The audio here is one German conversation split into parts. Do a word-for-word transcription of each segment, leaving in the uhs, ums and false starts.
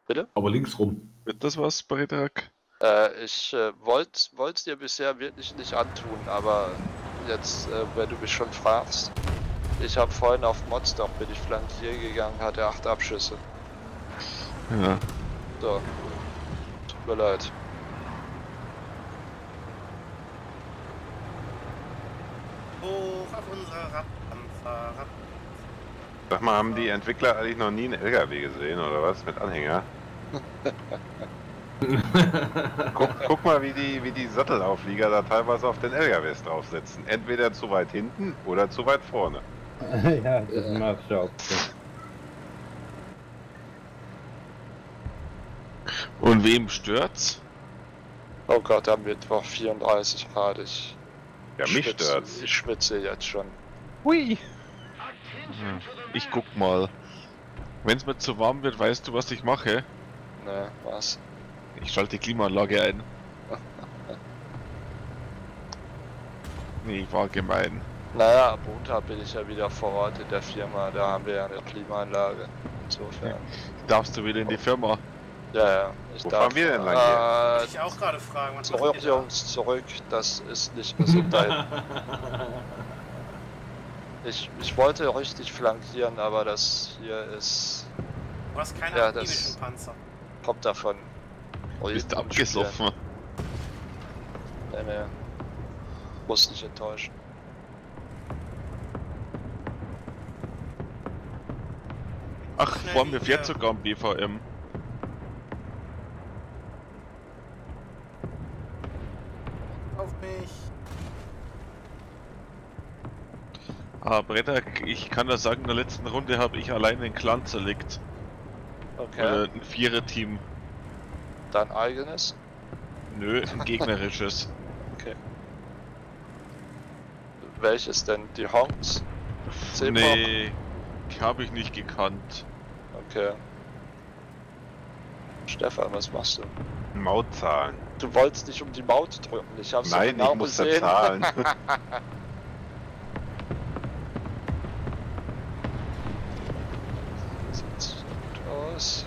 Bitte? Aber links rum. Wird das was, Beitrag? Äh, ich äh, wollte es dir bisher wirklich nicht antun, aber jetzt, äh, wenn du mich schon fragst, ich habe vorhin auf Modstock bin ich flankieren gegangen, hatte acht Abschüsse. Ja. So. Tut mir leid. Hoch auf unsere Radpanzer. Rad Sag mal, haben die Entwickler eigentlich noch nie einen L K W gesehen oder was mit Anhänger? guck, guck mal, wie die, wie die Sattelauflieger da teilweise auf den L K Ws draufsetzen. Entweder zu weit hinten oder zu weit vorne. Ja, das macht schon. Und wem stört's? Oh Gott, am Mittwoch vierunddreißig Grad. Ich Ja, mich schwitze- stört's. Ich schwitze jetzt schon. Hui! Ich guck mal. Wenn's mir zu warm wird, weißt du, was ich mache? Ne, was? Ich schalte die Klimaanlage ein. Nee, ich war gemein. Naja, am Montag bin ich ja wieder vor Ort in der Firma, da haben wir ja eine Klimaanlage. Insofern. Darfst du wieder in die Firma? Ja, ja. Ich Wo darf, fahren wir denn lang äh, Wollte ich auch gerade fragen, was Zurück, macht ihr da? Jungs, zurück. Das ist nicht gesund dahin. Ich, ich wollte richtig flankieren, aber das hier ist... Du hast keine Ja, aktivischen das- Panzer. kommt davon. Bist Reden und spielen. abgesoffen. Nee, nee. Muss nicht enttäuschen. Ach, Schnell vor mir wie fährt hier. sogar ein B V M. Auf mich. Ah, Bretter, ich kann das sagen, in der letzten Runde habe ich alleine einen Clan zerlegt. Okay. Oder ein Vierer-Team. Dein eigenes? Nö, ein gegnerisches. Okay. Welches denn? Die Honks? Zebra? Nee, habe ich nicht gekannt. Okay. Stefan, was machst du? Mautzahlen. Du wolltest nicht um die Maut drücken. Ich hab's Nein, genau ich muss da gesehen. zahlen. Sieht gut aus.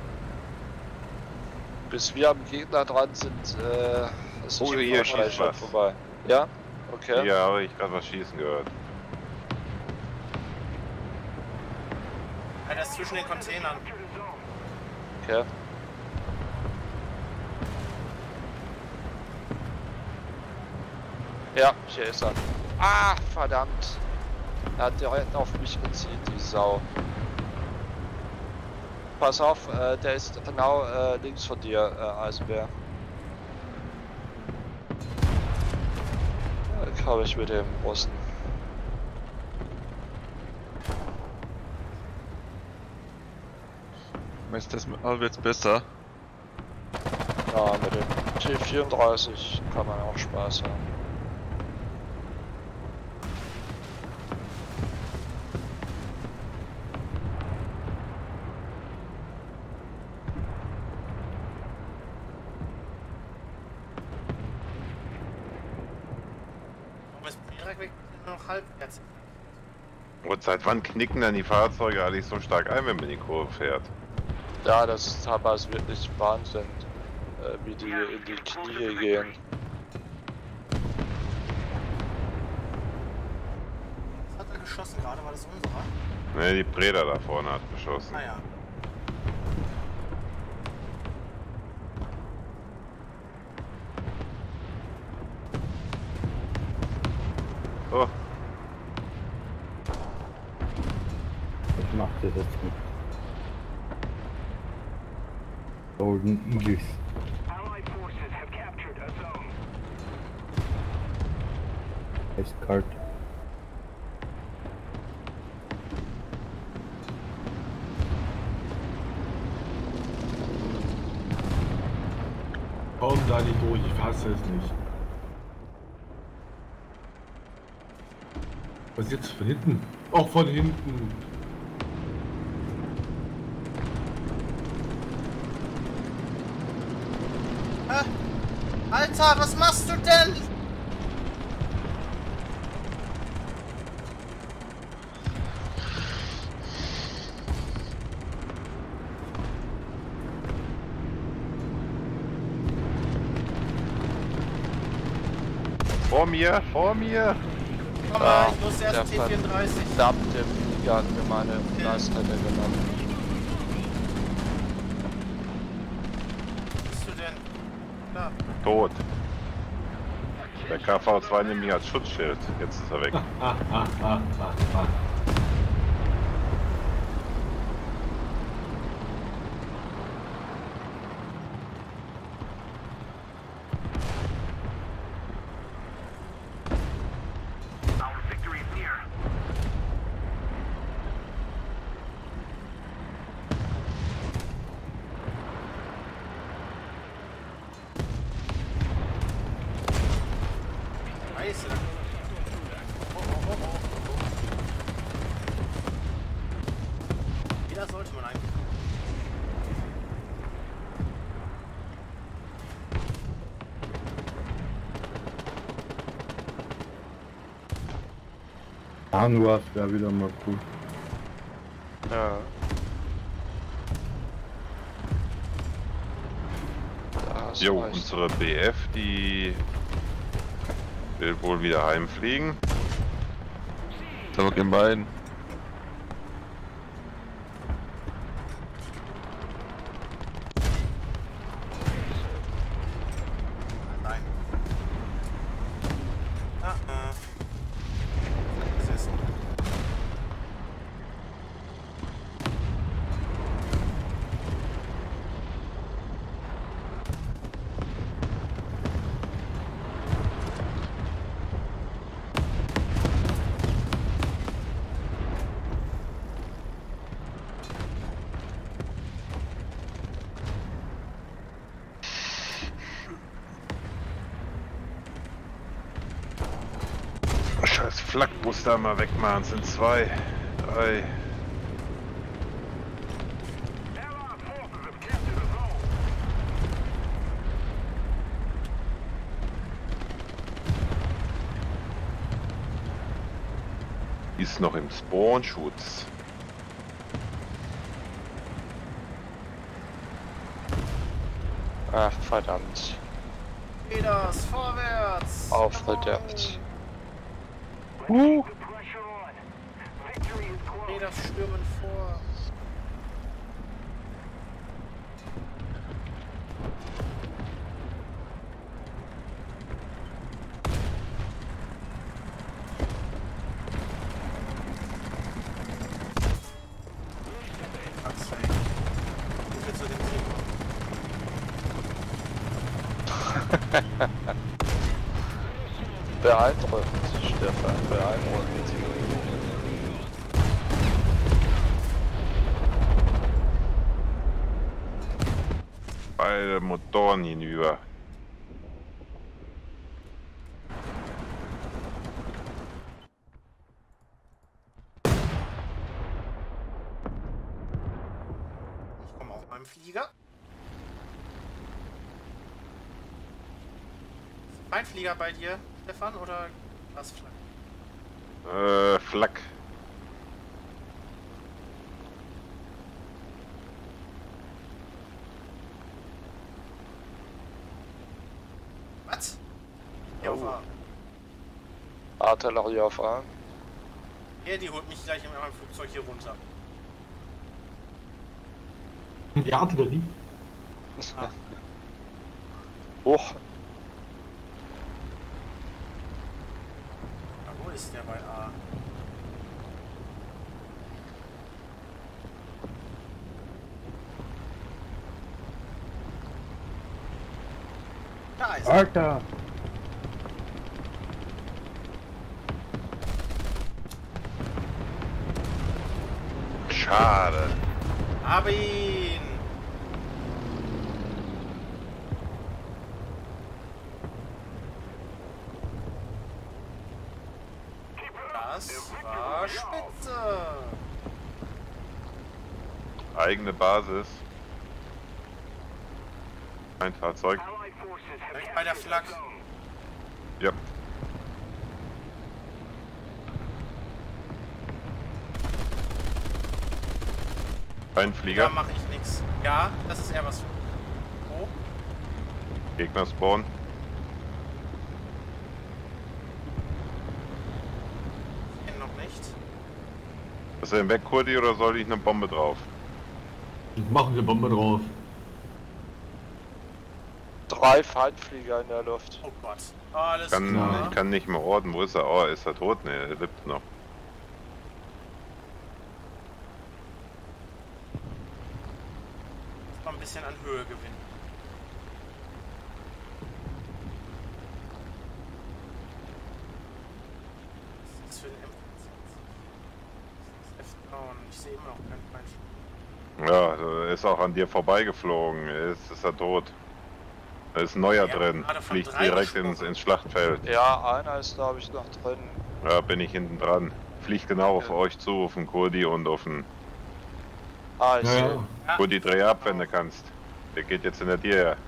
Bis wir am Gegner dran sind, äh, ist Oh, schon hier vorbei, schießt schon was. vorbei. Ja? Okay. Hier habe ich gerade was schießen gehört. Einer ist zwischen den Containern. Okay. Ja, hier ist er. Ah, verdammt. Er hat direkt auf mich gezielt, die Sau. Pass auf, äh, der ist genau äh, links von dir, äh, Eisenbär. Da komme ich mit dem Russen. Meinst du, das wird's besser? Ja, mit dem T vierunddreißig kann man auch Spaß haben. Aber ist direkt weg noch halbherz. Und seit wann knicken dann die Fahrzeuge eigentlich so stark ein, wenn man in die Kurve fährt? Ja, das ist teilweise wirklich Wahnsinn, äh, wie die in die Knie gehen. Was hat er geschossen gerade? War das unserer? Ne, die Breda da vorne hat geschossen. Ah ja. Oh, Was macht ihr das mit Golden Eagles? Eiskalt. Komm da nicht durch, ich fasse es nicht. Was jetzt von hinten? Auch von hinten. Hä? Alter, was machst du denn? Vor mir, vor mir! Komm Ja, mal, ich muss der erst T vierunddreißig. verdammte Flieger hat mir meine Gleisräder genommen. Wo bist du denn? Da. Tot. Der K V zwei nimmt mich als Schutzschild. Jetzt ist er weg. Ah, ah, ah, ah, ah. Scheiße. Oh, oh, oh, oh, oh. Jeder sollte man eigentlich. Anuas wäre wieder mal cool. Ja. Da hast du Jo, recht. unsere B F, die will wohl wieder heimfliegen. Das ist aber gemein. Nein. Ah, ah. Gesessen. Scheiß Flakmuster mal wegmachen. Es sind zwei, drei. Ist noch im Spawnschutz. Ach, verdammt. Peters, vorwärts! Aufgedeckt. Uh. Peters stürmen vor. Achso. Hilfe zu dem Team. Beeindruckend, Stefan, beeindruckend. Beide Motoren hinüber. Ich komme auf meinem Flieger. Ist ein Flieger bei dir, Stefan, oder was? Äh, Flak. Was? Ja, auf A. Artillerie auf A. Ja, die holt mich gleich in meinem Flugzeug hier runter. Die Artillerie. Hoch. Na, wo ist der bei A? Da ist er. Alter! Schade. Hab ihn! Das war spitze! Eigene Basis. Ein Fahrzeug. Direkt bei der Flak. Ja. Ein Da Flieger. mache ich nichts. Ja, das ist eher was. Wo? Gegner spawnen. Ist er denn weg, Kurdi, oder soll ich eine Bombe drauf? Machen wir Bombe drauf. Drei Feindflieger in der Luft. Oh Gott. Alles Kann, klar. ich kann nicht mehr orten. Wo ist er? Oh, ist er tot? Ne, er lebt noch. Mal ein bisschen an Höhe gewinnen. Was ist das für ein M F Down? Ich sehe immer noch keinen Feind. Ja, er ist auch an dir vorbeigeflogen. Ist, ist er tot? Da ist ein neuer Ja, drin. gerade von Fliegt drei direkt gesprochen. ins, ins Schlachtfeld. Ja, einer ist glaube ich noch drin. Ja, bin ich hinten dran. Fliegt genau auf Ja. euch zu, auf den Kurdi und auf den Ah, ich Ja, sehe. ja. Ja, Kurdi dreh ab, wenn du kannst. Der geht jetzt hinter dir her.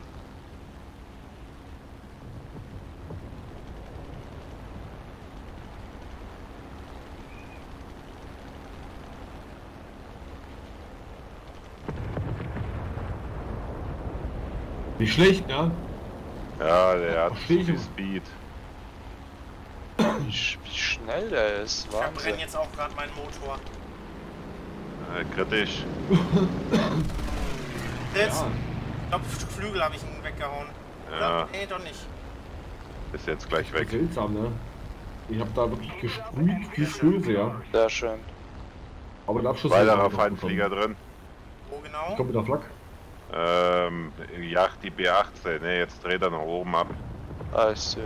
Nicht schlecht, ne? Ja, der hat Versteh ich viel immer. Speed. Wie, sch- wie schnell der ist. ich verbrenne Wahnsinn. jetzt auch gerade meinen Motor. Äh, kritisch. Jetzt. Ja. Ich glaube, Flügel habe ich ihn weggehauen. Ja. Oder? Nee, doch nicht. Ist jetzt gleich weg. Seltsam, ne? Ich hab da wirklich gesprüht wie Schulze, ja. Sehr schön. Aber der Abschuss... Weiterer ist noch Feindflieger drin. Wo gekommen. genau? Ich komme mit der Flak. Ähm, Yacht die B achtzehn. Ne, jetzt dreht er nach oben ab. Ah, ich sehe.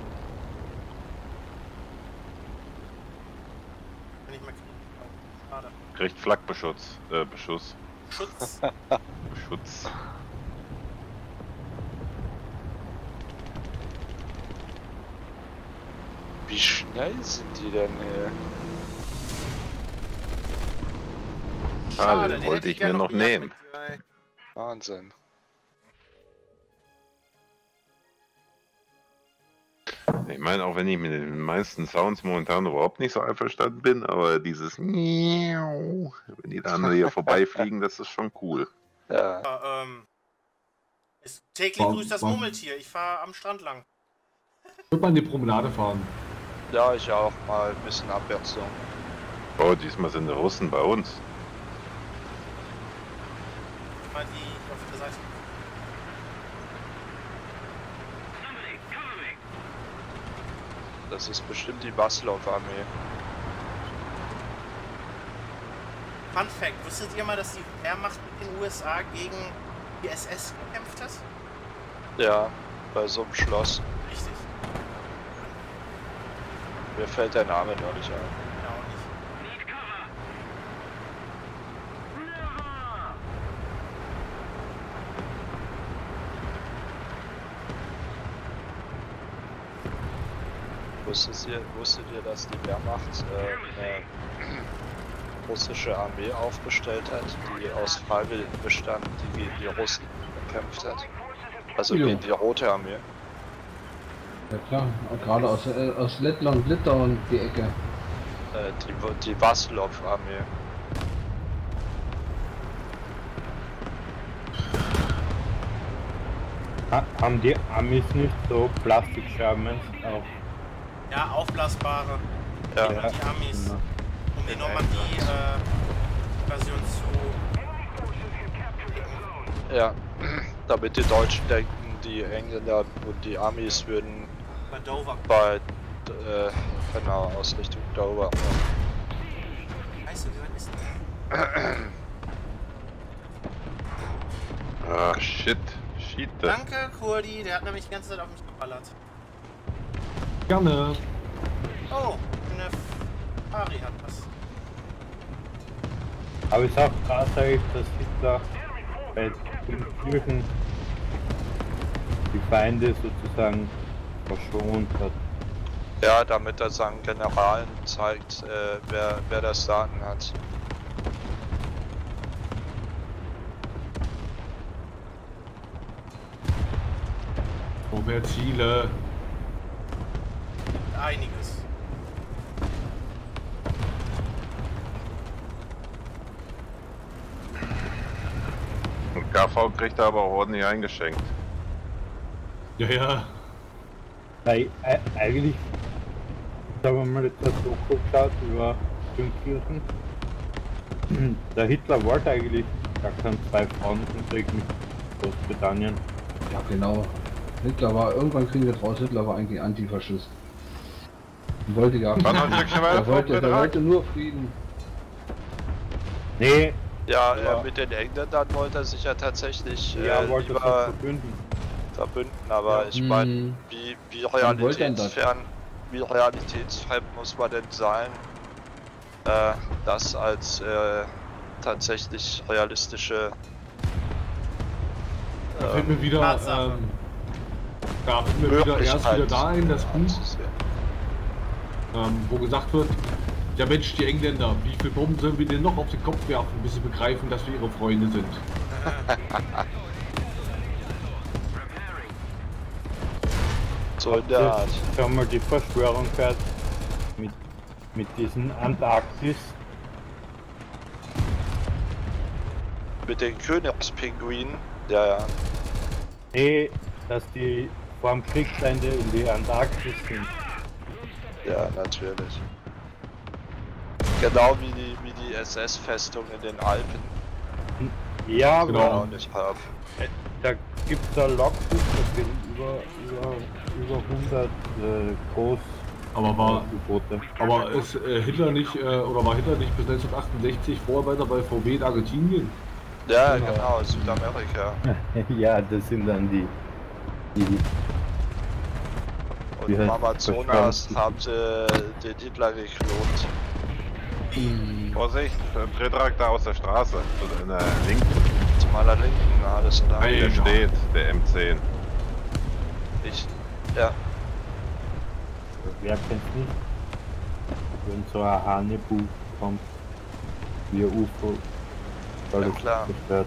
Wenn ich mal kriegen. Oh, schade. Kriegt Flakbeschutz. Äh, Beschuss. Schutz. Beschutz. Wie schnell sind die denn hier? Ah, den den wollte hätte ich mir gerne noch gejagt nehmen. mit dir, ey. Wahnsinn. Ich meine, auch wenn ich mit den meisten Sounds momentan überhaupt nicht so einverstanden bin, aber dieses Miau, wenn die da hier vorbeifliegen, das ist schon cool. Ja. Ja, ähm. Ist täglich Warum- grüßt das warum- Murmeltier. Ich fahre am Strand lang. Ich würde mal in die Promenade fahren. Ja, ich auch mal ein bisschen Abwechslung. Oh, diesmal sind die Russen bei uns. Mal die auf der Seite. Das ist bestimmt die Waslov-Armee. Fun Fact: Wusstet ihr mal, dass die Wehrmacht in den U S A gegen die S S gekämpft hat? Ja, bei so einem Schloss. Richtig. Mir fällt der Name noch nicht ein. Ja, auch nicht. Wusstet ihr, wusstet ihr, dass die Wehrmacht äh, eine russische Armee aufgestellt hat, die aus Freiwilligen bestand, die gegen die Russen gekämpft hat? Also Jo. gegen die Rote Armee. Ja klar, auch gerade aus, äh, aus Lettland, Litauen die Ecke. Äh, die die Waslov-Armee. Ha- Haben die Amis nicht so Plastikschermen auch? Ja, aufblasbare. Ja, Die, die Amis. Genau. Um die Normandie-Version zu. ja. Damit die Deutschen denken, die Engländer und die Amis würden Bei Dover. bei äh, genau aus Richtung Dover. Scheiße, wie weit ist denn? Ah, shit. Shit. Danke, Kurdi. Der hat nämlich die ganze Zeit auf mich geballert. Gerne. Oh, eine Fari hat was. Aber ich sag tatsächlich, dass Hitler bei den Kirchen die Feinde sozusagen verschont hat. Ja, damit er seinen Generalen zeigt, äh, wer, wer das Sagen hat. Oh, mehr Ziele. Einiges. Und K V kriegt er aber auch ordentlich eingeschenkt. Ja, ja. Weil äh, eigentlich, sagen wir mal, jetzt das Doku geschaut über Dünkirchen. Der Hitler wollte eigentlich gar keinen Zwei-Frauen-Krieg mit Großbritannien. Ja, genau. Hitler war, irgendwann kriegen wir raus, Hitler war eigentlich Antifaschist. Und wollte gar Wann hat Stückchen weiter er wollte, er Vorbetrag? wollte nur Frieden. Nee, Ja, Ja. ja, mit den Engländern wollte er sich ja tatsächlich äh, ja, wollte es nicht lieber verbünden. verbünden, aber Ja. ich meine, Hm. wie, wie Wann wollte er denn das? realitätsfern, wie realitätsfremd muss man denn sein, äh, das als äh, tatsächlich realistische Da fällt mir wieder, Tatsache. ähm, da fällt mir wieder erst wieder da ein, das Buch, anzusehen. ähm, wo gesagt wird, ja Mensch, die Engländer, wie viel Bomben sollen wir denn noch auf den Kopf werfen, bis sie begreifen, dass wir ihre Freunde sind? So in der Art. Ich habe mal die Verschwörung gehört mit, mit diesen Antarktis. Mit den Königspinguinen, ja, ja. Nee, dass die vor dem Kriegsende in die Antarktis sind. Ja, natürlich. Genau wie die, wie die S S-Festung in den Alpen, Ja, die Genau. wir aber auch nicht haben. da gibt es ein Logbuch, da sind über, über, über hundert äh, Groß Aber war, U-Boote. aber ist äh, Hitler nicht, äh, oder war Hitler nicht bis neunzehnhundertachtundsechzig Vorarbeiter bei V W in Argentinien? Ja, Genau. genau, Südamerika. Ja, das sind dann die, die Und Wie im heißt Amazonas Verschwörungs- haben sie den Hitler geklont. Vorsicht, ein Drehtrag da aus der Straße. Zu deiner Linken, Zu meiner Linken, alles klar. Hey. der Ja. steht, der M zehn. Ich, ja, Wer kennt's nicht? Wenn so ein Hanebuch kommt, wie ein U F O, Ja, alles klar. gestört.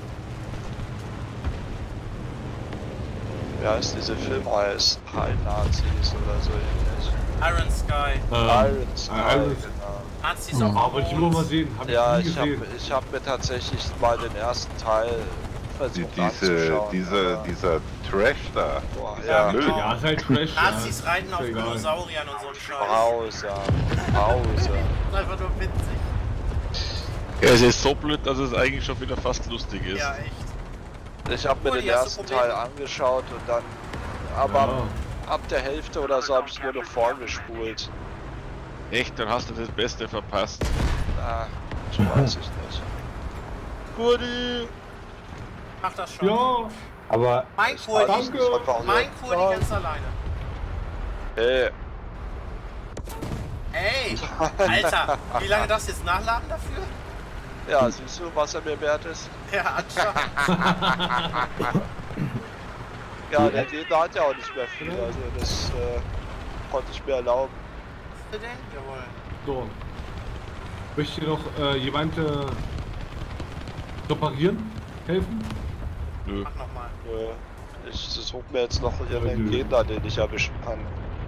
wie heißt diese Filmreihe? High Nazis oder so ähnlich. Iron Sky. Ähm, Iron Sky, Iron- genau. Nazis Ja. auf Aber ich will immer mal sehen, hab Ja, ich nie ich habe gesehen. ich hab mir tatsächlich mal den ersten Teil Die, versucht diese, anzuschauen. diese, aber- dieser Trash da. Boah, Ja, ja, Müll. genau. Ja, ist halt Trash. Nazis ja. reiten Ist auf ja egal. Dinosauriern und so ein Scheiß. grausam, grausam. Das ist einfach nur witzig. Ja, es ist so blöd, dass es eigentlich schon wieder fast lustig ist. Ja, echt. Ich habe mir Uli, den hast du ersten Probleme? Teil angeschaut und dann, aber Ja. ab der Hälfte oder so habe ich nur noch vorgespult. Echt, dann hast du das Beste verpasst. Ah, ich weiß ich nicht. Gudi! Mach das schon. Ja, Aber Mein Ich Kurdi. weiß nicht, warum Mein wir- Kurdi ganz alleine. Hey, Ey, Alter, wie lange das jetzt nachladen dafür? ja, siehst du, was er mir wert ist? Ja, anscheinend. Ja, der Gegner hat ja auch nicht mehr viel, also das äh, konnte ich mir erlauben. Was ist denn? Jawohl. so. Möchte noch äh, jemand äh, reparieren? Helfen? Nö. Mach nochmal. Äh, Ich suche mir jetzt noch irgendeinen nö. Gegner, den ich erwischen kann.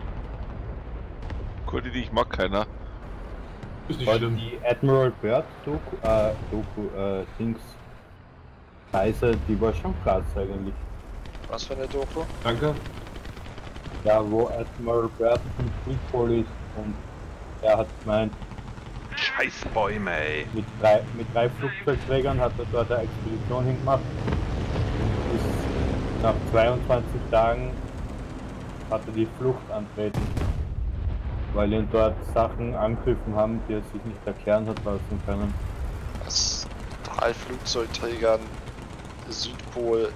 Kurdi, ich mag keiner. Ist nicht war schlimm. die Admiral Byrd Doku, äh, Doku, äh, Dings, Reise, die war schon krass eigentlich. Was für eine Doku? Danke. Ja, wo Admiral Byrd im Südpol ist und er hat gemeint, Scheiß Bäume, ey. mit drei, mit drei Flugzeugträgern hat er dort eine Expedition hingemacht. Ist nach zweiundzwanzig Tagen hat er die Flucht antreten, weil ihn dort Sachen angegriffen haben, die er sich nicht erklären hat lassen können. Was? Drei Flugzeugträgern, Südpol,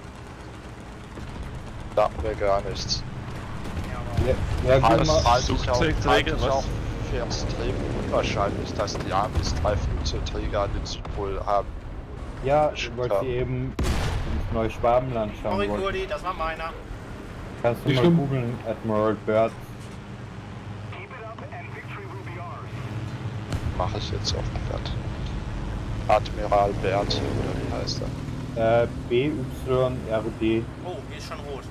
sagt mir gar nichts. Ja, ja, Halte gut, ich mal, auch, halte Flugzeugträger, ich was? auch für extrem unwahrscheinlich, dass die Amis drei Flugzeugträger an den Südpol haben. ja, Bestimmt weil haben. sie eben ins Neuschwabenland schauen Sorry, wollten. Kurdi, das war meiner. Kannst du Nicht mal schlimm. googeln, Admiral Byrd. Mache ich jetzt auf Platt. Admiral Bert, oder wie heißt er? Äh, B Y R D. Oh, hier ist schon rot.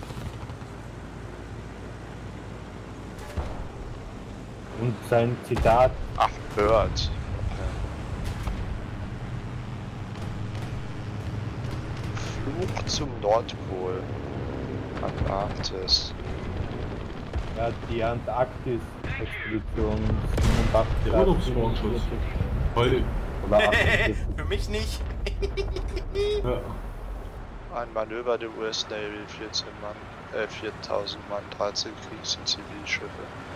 Und sein Zitat, Ach, Bird. Fluch zum Nordpol. Antarktis. Ja, die Antarktis-Expedition siebenundachtzig. Der Urlaubssportschutz. Heute. Oder achtundvierzig. Für mich nicht. Ja. Ein Manöver der U S Navy, vierzehn Mann, äh, viertausend Mann, dreizehn Kriegs- und Zivilschiffe.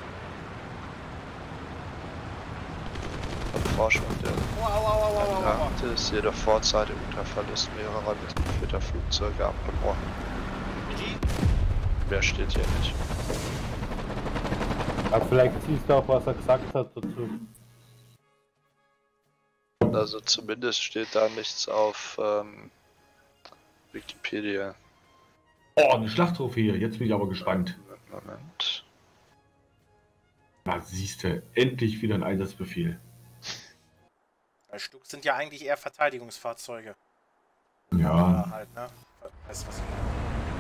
Erforschung der Wow, wow, wow, wow, wow, wow. Antarktis, jedoch vorzeitig unter Verlust mehrerer mitgeführter Flugzeuge abgebrochen. Mehr steht hier nicht. Aber vielleicht siehst du auch, was er gesagt hat dazu. Also zumindest steht da nichts auf ähm, Wikipedia. Oh, eine Schlachttrophäe. Jetzt bin ich aber gespannt. Moment. Na, siehst du, endlich wieder ein Einsatzbefehl. Drei Stück sind ja eigentlich eher Verteidigungsfahrzeuge. Ja. Ja, halt, ne? Weißt du, was ich meine?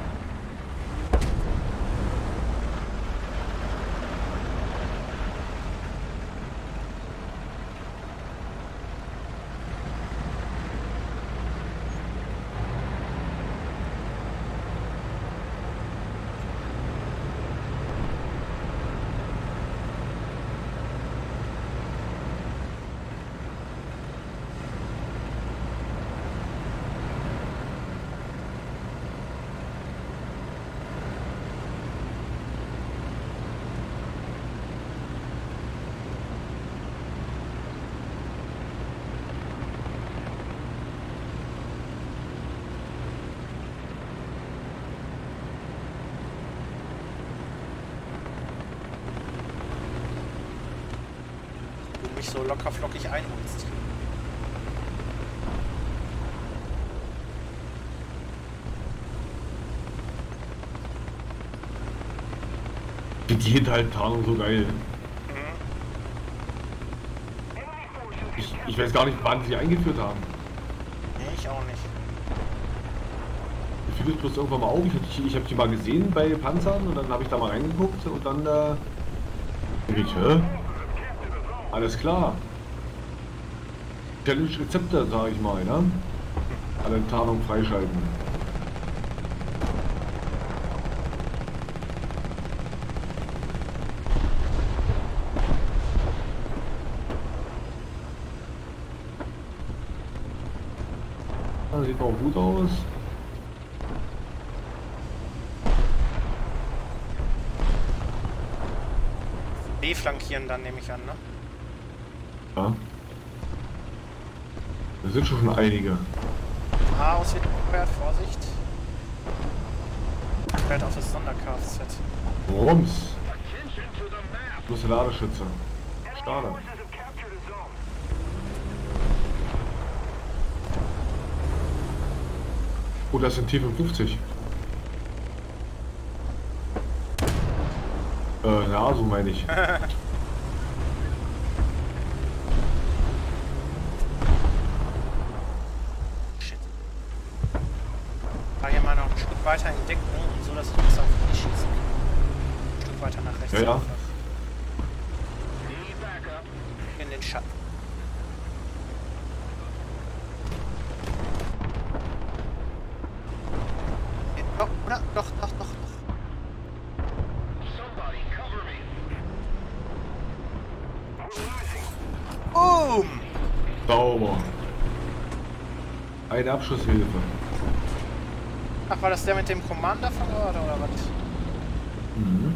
Mich so locker flockig einholst. Die Hinterhalttarnung so geil. Mhm. Ich, ich weiß gar nicht, wann sie eingeführt haben. Nee, ich auch nicht. Ich fiel es bloß irgendwann mal auf. Ich, ich habe die mal gesehen bei Panzern und dann habe ich da mal reingeguckt und dann äh, denke ich, hä? Alles klar. Challenge Rezepte, sage ich mal, ne? Alle Tarnung freischalten. Das sieht auch gut aus. B flankieren dann, nehme ich an, ne? Ja. Das sind schon einige. A aus wird gefeuert, Vorsicht. Fährt auf das Sonder-Kfz. Rums. Plus der Ladeschütze. Schade. Oh, das sind T fünfundfünfzig. Äh, na, so meine ich. Shit. Fahr hier mal noch ein Stück weiter in Deckung, so dass ich besser auf die schießen kann. Ein Stück weiter nach rechts. Ja, ja. Einfach. In den Schatten. Doch, oder? Doch, doch, doch, doch. Boom! Sauber. Eine Abschusshilfe. Ach, war das der mit dem Commander von Ort oder was? Mhm.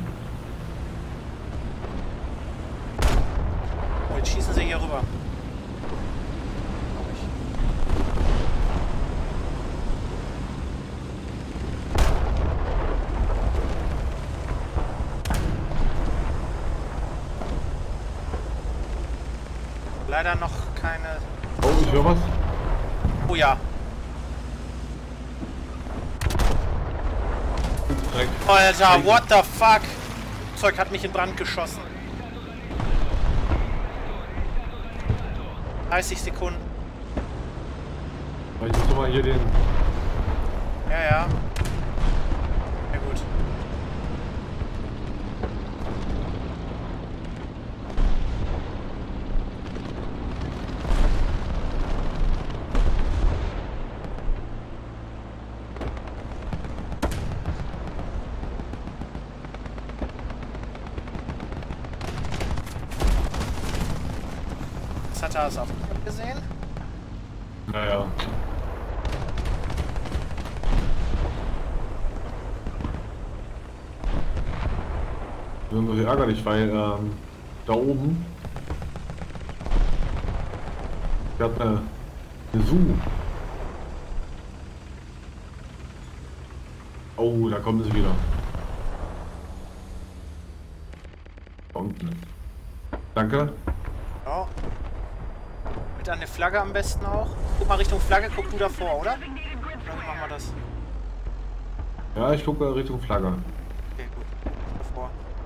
Oh, jetzt schießen sie hier rüber. Glaub ich. Leider noch keine... Oh, ich höre was. Oh ja. Dreck. Alter, what the fuck? Das Zeug hat mich in Brand geschossen. dreißig Sekunden. Ich muss doch mal hier den... Ja, ja. Ja gut. Vater ist auf dich gesehen. Naja. Das ist natürlich ärgerlich, weil ähm, da oben der hat eine, eine Zoo. Oh, da kommen sie wieder. Da unten. Danke. Ja. Mit an der Flagge am besten auch. Guck mal Richtung Flagge, guck du davor, oder? Oder wie machen wir das? Ja, ich gucke Richtung Flagge. Okay, gut. Davor.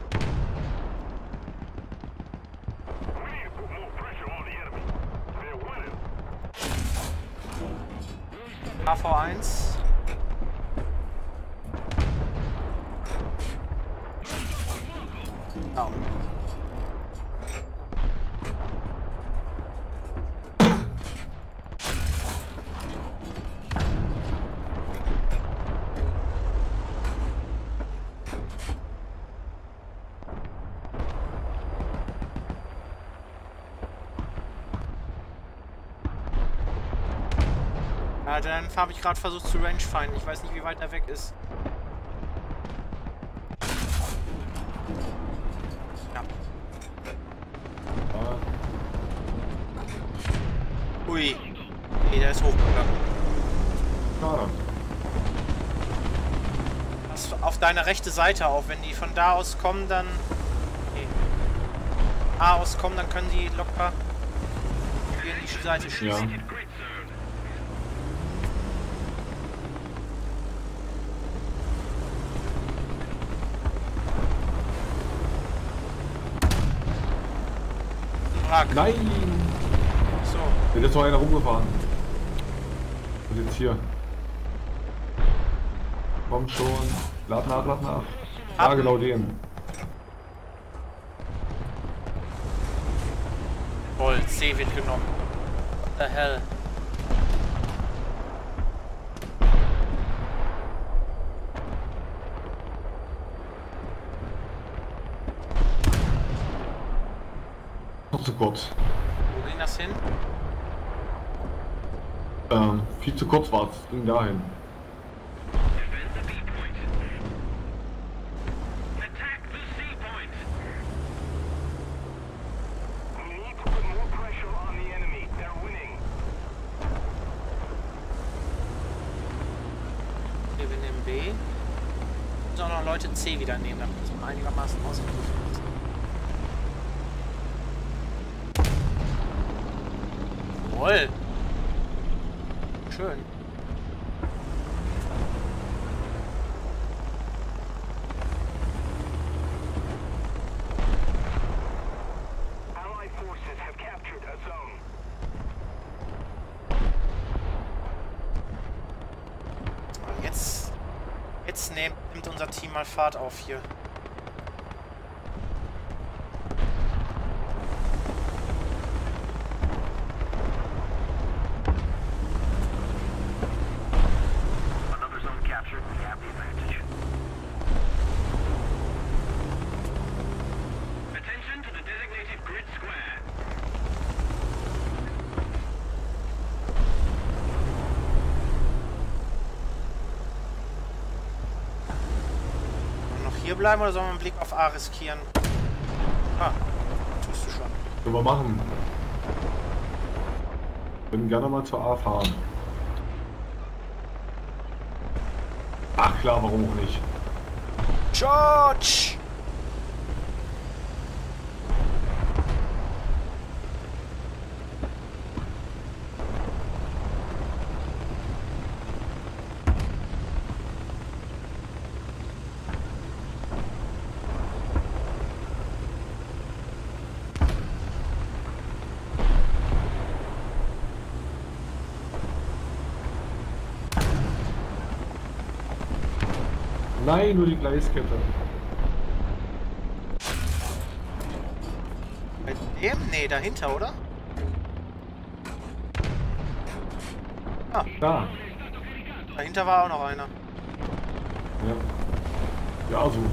A V eins. Oh. Ja, dann habe ich gerade versucht zu rangefinden. Ich weiß nicht, wie weit er weg ist. Ja. Ui. Nee, der ist hochgegangen. Schade. Pass auf deine rechte Seite auf. Wenn die von da aus kommen, dann... Okay. A aus kommen, dann können die locker hier in die Seite schießen. Ja. Nein! So. Da ist noch einer rumgefahren. Und jetzt hier. Kommt schon. Lad nach, lad nach. Ah, genau den. Voll, C wird genommen. What the hell? Noch zu kurz. Wo ging das hin? Ähm, viel zu kurz war es. Ging dahin. Okay, wir nehmen B. Wir müssen auch noch Leute C wieder nehmen, damit es mal einigermaßen ausgeglichen ist. Jawohl. Schön. Jetzt, jetzt nimmt, nimmt unser Team mal Fahrt auf hier. Hier bleiben oder sollen wir einen Blick auf A riskieren? Ah, tust du schon. Können wir machen. Wir können gerne mal zur A fahren. Ach klar, warum auch nicht? George! Nein, nur die Gleiskette. Bei dem? Nee, dahinter, oder? Ah, Da. dahinter war auch noch einer. Ja. Ja, so.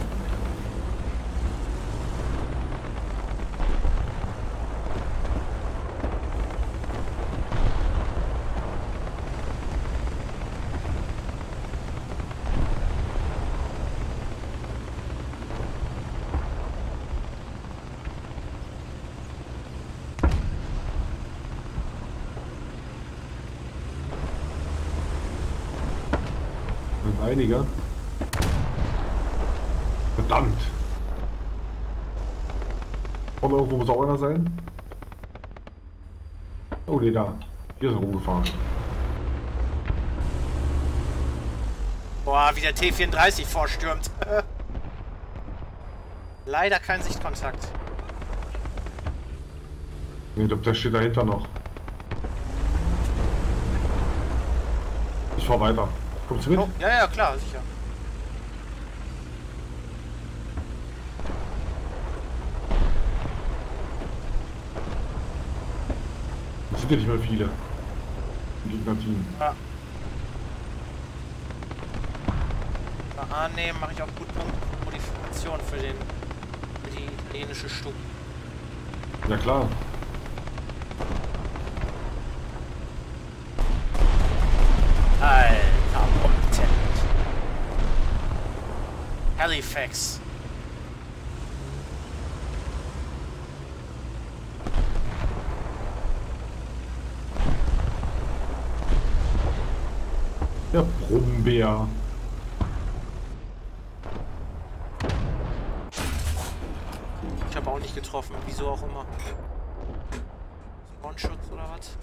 Das sind einige. Verdammt! Vorne irgendwo muss auch einer sein. Oh, nee, da. Hier ist er rumgefahren. Boah, wie der T vierunddreißig vorstürmt. Leider kein Sichtkontakt. Ich glaube, der steht dahinter noch. Ich fahr weiter. Kommst du mit? Oh, ja, ja, klar, sicher. Es sind ja nicht mehr viele. Im Gegnerteam. Ja. Bei A nehmen mache ich auch gut Modifikation für den für die italienische Stub. Ja klar. Alter, kompetent. Halifax. Der Brummbär. Ich habe auch nicht getroffen, wieso auch immer. Spawnschutz oder was?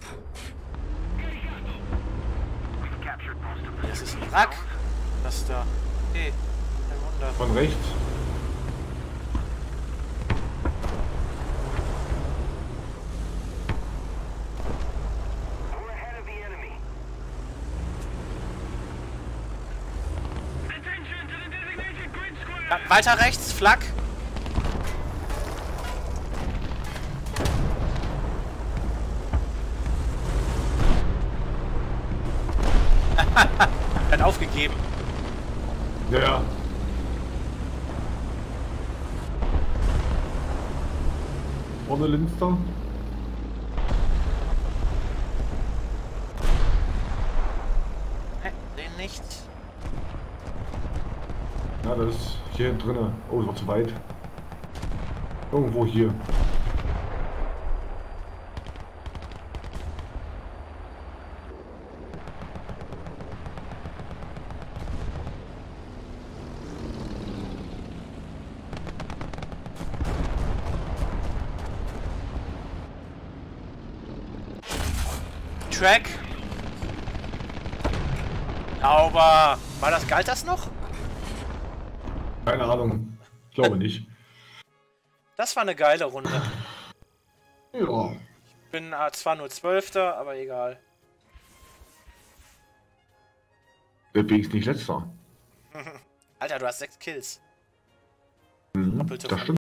Das ist ein Wrack. Das da. Okay, kein Wunder. Von rechts. Ja, weiter rechts, Flak. Hat aufgegeben. Ja, ja. Vorne Linster. Ne, den nicht. Ja, das ist hier drinnen. Oh, das war zu weit. Irgendwo hier. Track. Aber war das, galt das noch? Keine Ahnung. Ich glaube nicht. Das war eine geile Runde. Ja. Ich bin äh, zwar nur Zwölfter, aber egal. Der Weg ist nicht letzter. Alter, du hast sechs Kills. Mhm, Doppelte das stimmt.